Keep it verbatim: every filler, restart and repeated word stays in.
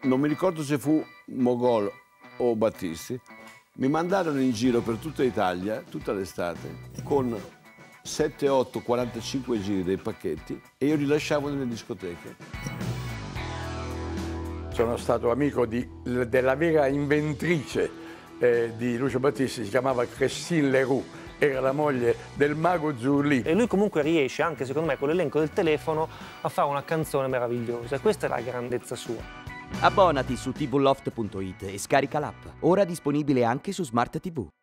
non mi ricordo se fu Mogol o Battisti, mi mandarono in giro per tutta Italia, tutta l'estate, con sette, otto, quarantacinque giri dei pacchetti e io li lasciavo nelle discoteche. Sono stato amico di, della vera inventrice eh, di Lucio Battisti, si chiamava Christine Leroux, era la moglie del mago Zurlì. E lui comunque riesce, anche secondo me, con l'elenco del telefono, a fare una canzone meravigliosa. Questa è la grandezza sua. Abbonati su tvloft punto it e scarica l'app, ora disponibile anche su Smart tivù.